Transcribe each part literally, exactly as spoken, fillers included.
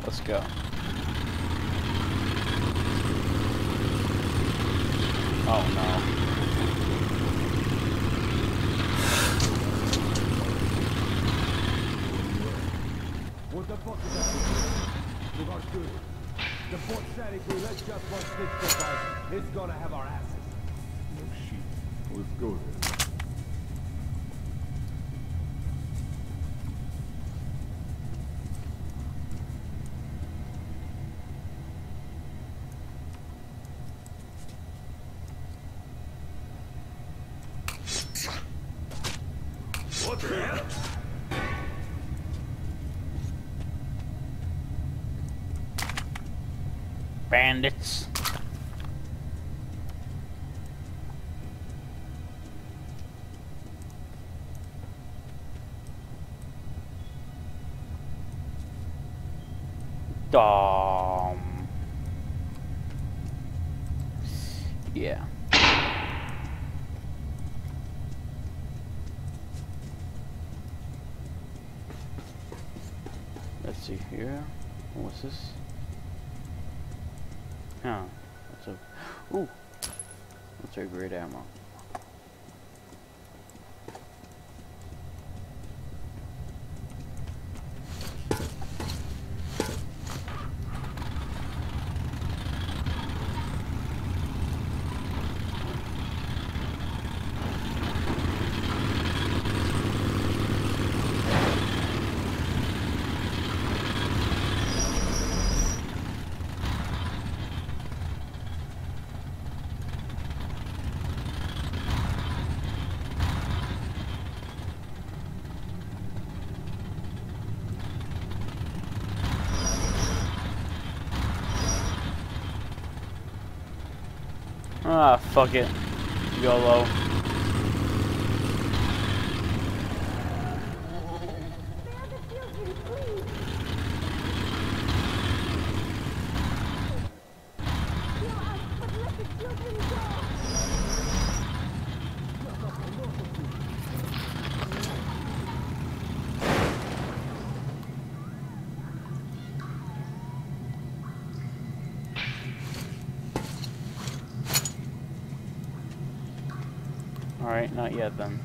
Let's go. Oh no. What the fuck is that? We got good. The boat said if we let just one stick go by, it's gonna have our asses. No shit. Let's go then. What the hell? Bandits. Dom. Yeah. Let's see here. What's this? Huh. That's a. Ooh. That's a great ammo. Ah, fuck it. YOLO. Alright, not yet then.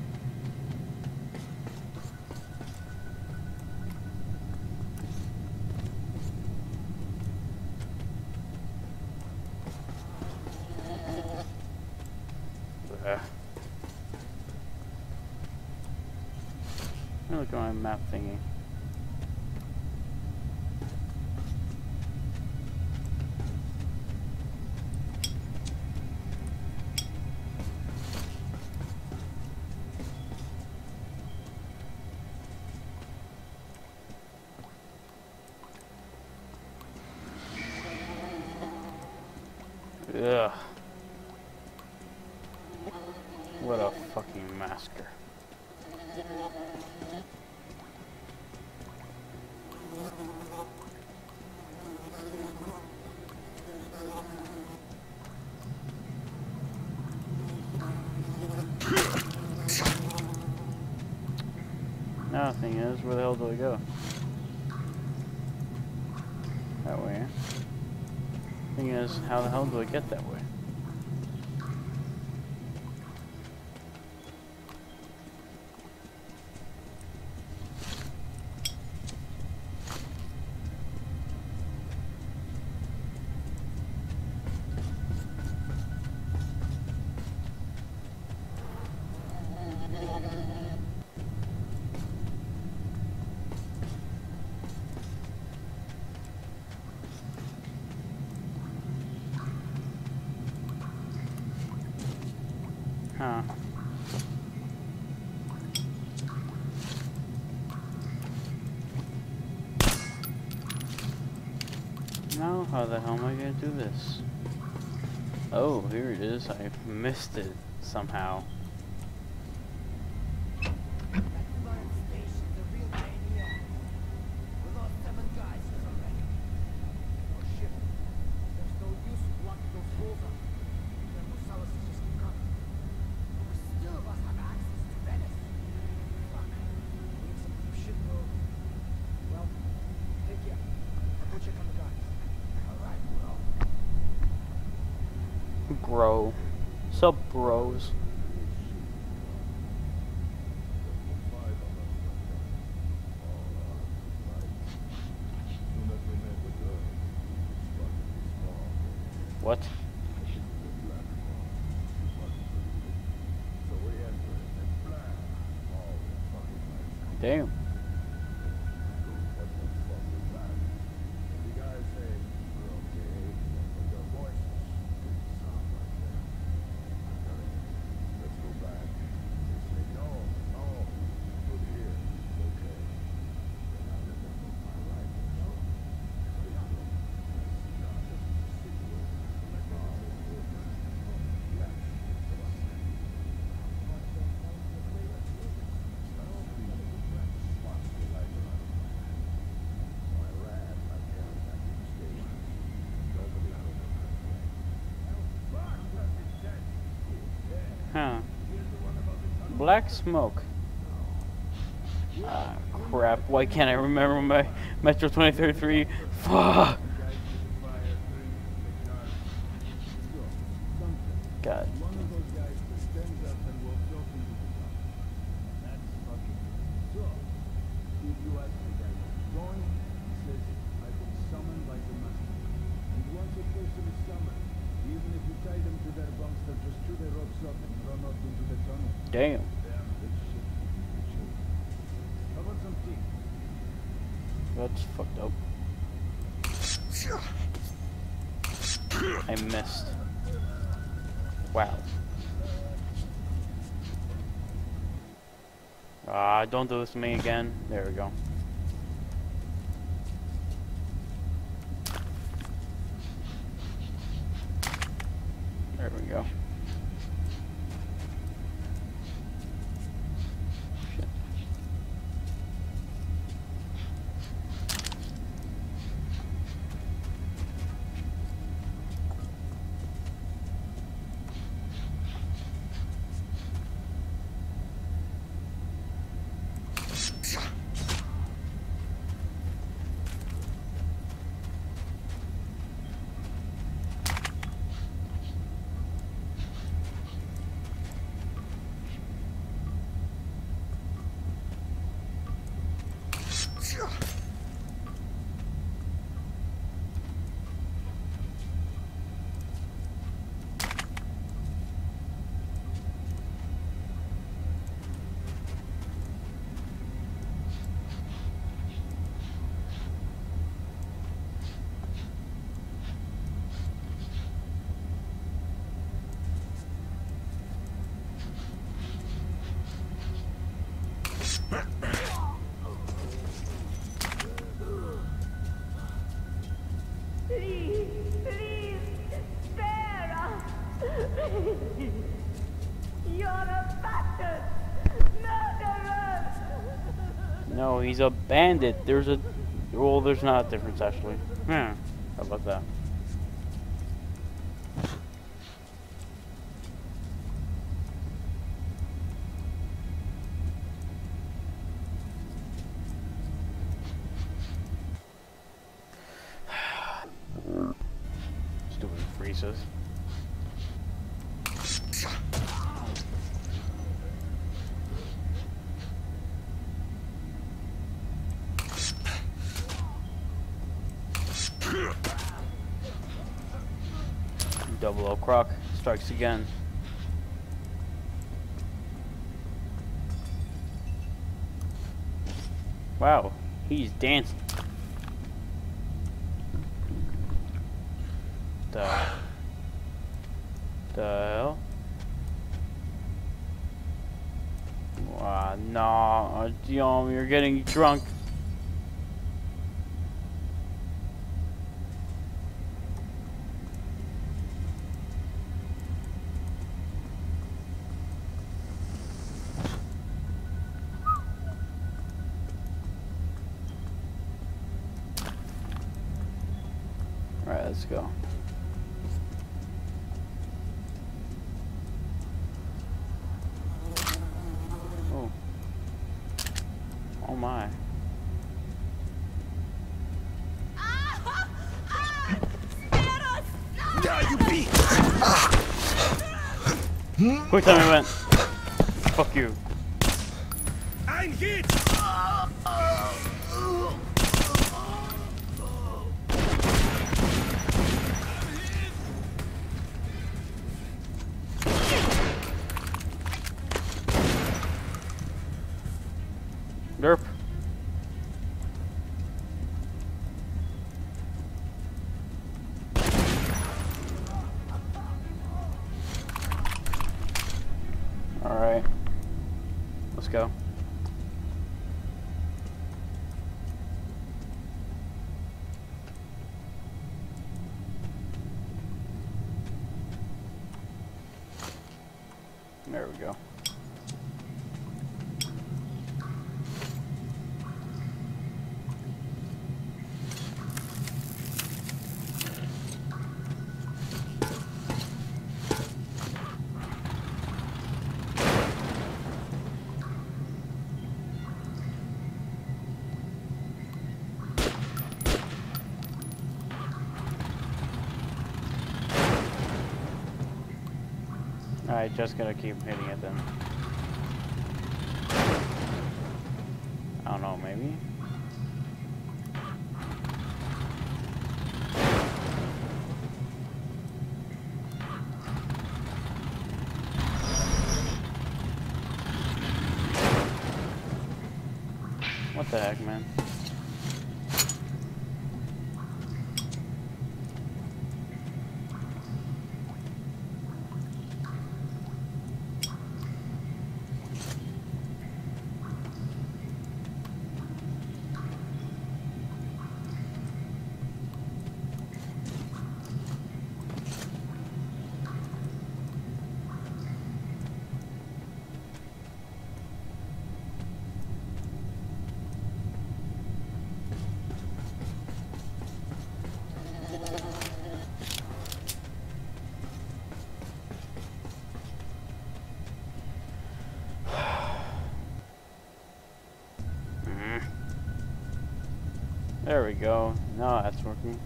Ugh. Let me look at my map thingy. Ugh. What a fucking massacre. Now the thing is, where the hell do I go? That way. Thing is, how the hell do I get that way? Huh. Now, how the hell am I gonna do this? Oh, here it is. I missed it somehow. bro? Sup, bros? What? Damn. Huh. Black smoke. Ah, crap. Why can't I remember my Metro twenty thirty-three? Fuck. God. Damn. That's fucked up. I missed. Wow. Ah, uh, don't do this to me again. There we go. There we go. Please, please, spare us! You're a bastard! Murderer! No, he's a bandit. There's a... Well, there's not a difference, actually. Hmm. How about that? Stupid freezes. Double O Croc strikes again. Wow, he's dancing. The the hell? Wow, no, Dion, you're getting drunk. Alright, let's go. Oh. Oh my. Ah! Ah! Spare us! Yeah, you beat! Quick time event. Fuck you. Ein Hit! Derp. Alright. Let's go. There we go. Alright, just gotta keep hitting it then. I don't know, maybe? What the heck, man? There we go. Now that's working.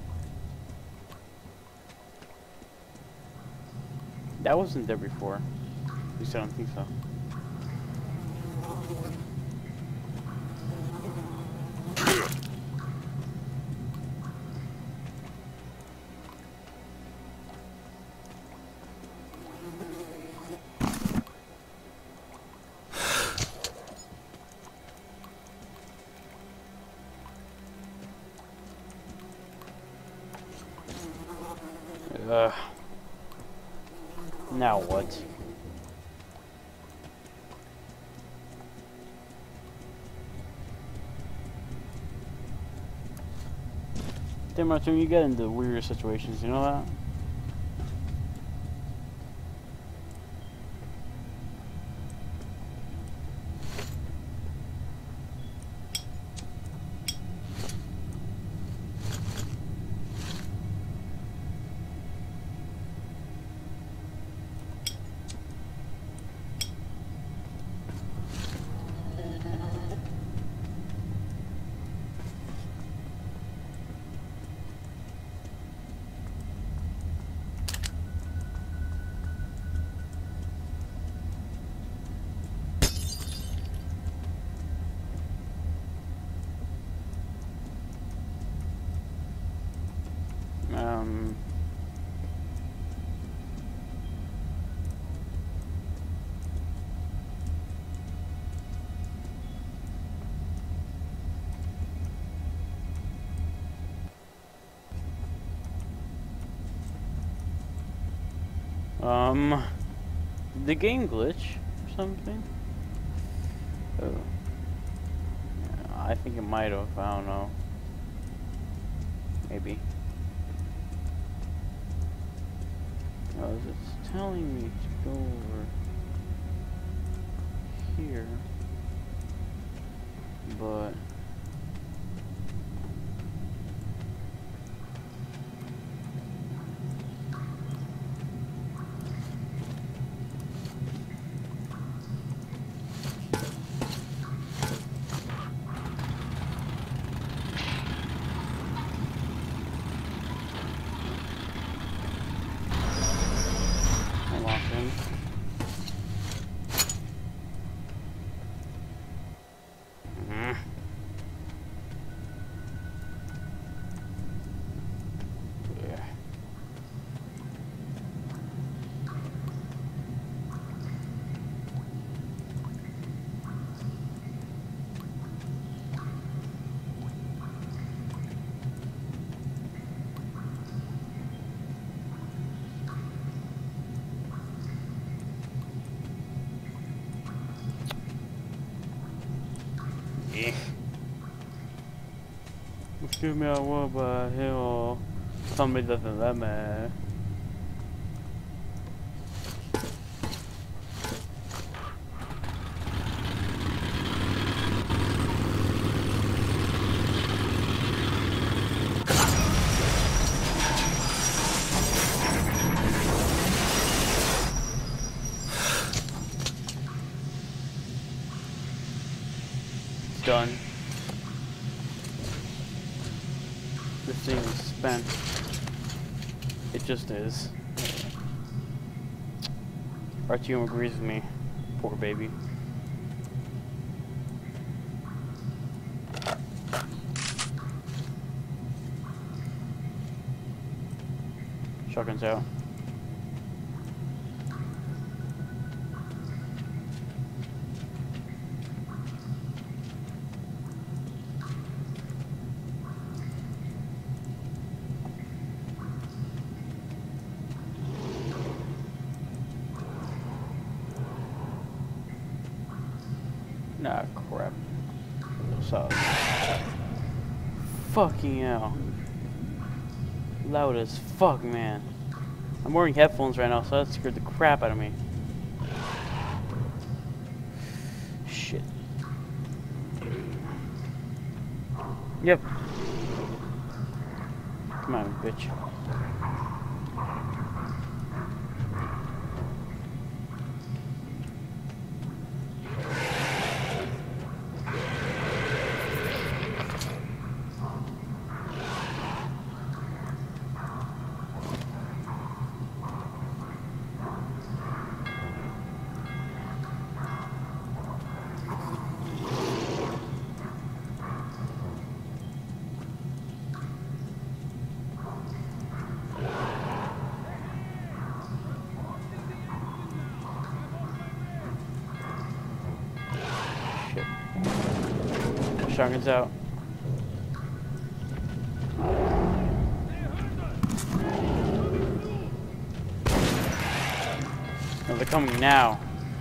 That wasn't there before. At least I don't think so. Uh, now what? Damn, Artem, you get into weird situations, you know that? Um, um, the game glitch or something? Oh. I think it might have, I don't know. Maybe. Oh, it's telling me to go over here, but I lost him. Excuse me, I want by him. Somebody doesn't let me. Done. This thing is spent. It just is. Artyom agrees with me. Poor baby. Shotgun's out. Nah, crap. So, fucking hell. Loud as fuck, man. I'm wearing headphones right now, so that scared the crap out of me. Shit. Yep. Come on, bitch. Shotgun's out. No, they're coming now.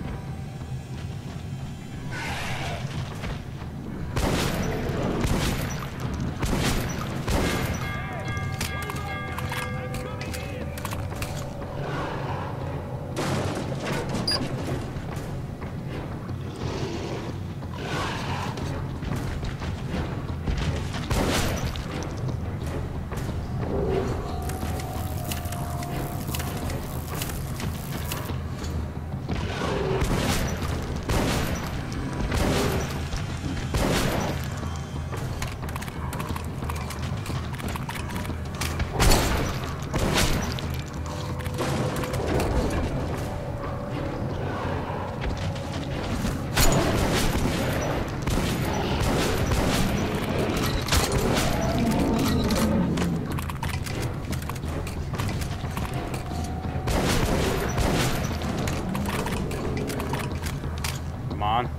Come on.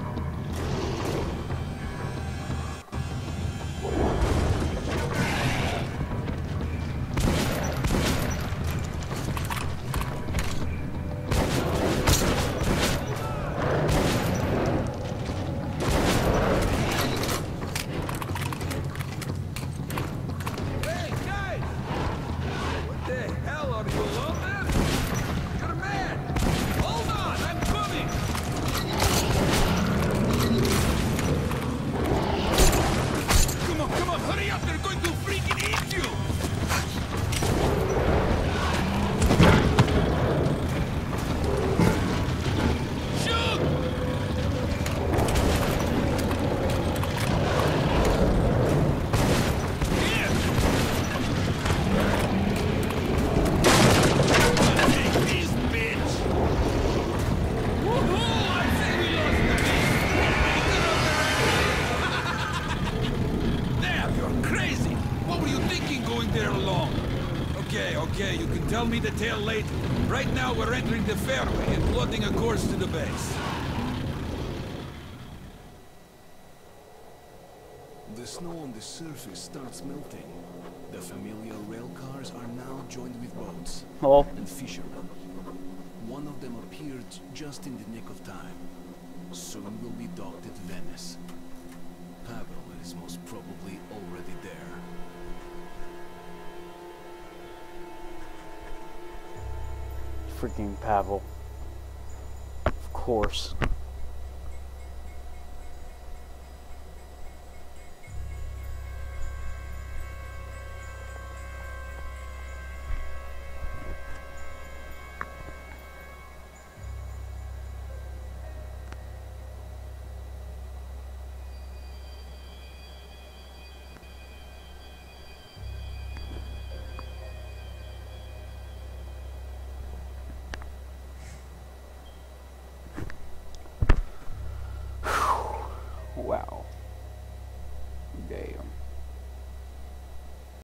Hey, guys! What the hell are you alone there? You're mad! Hold on, I'm coming! Come on, come on, hurry up! They're going to freaking eat you! Shoot! Here! Take this, bitch! Woohoo! I say we lost the beast! Damn, you're crazy! What were you thinking going there alone? Okay, okay, you can tell me the tale later. Right now we're entering the fairway and plotting a course to the base. The snow on the surface starts melting. The familiar rail cars are now joined with boats Oh, and fishermen. One of them appeared just in the nick of time. Soon will be docked at Venice. Pavel is most probably already there. freaking Pavel. Of course.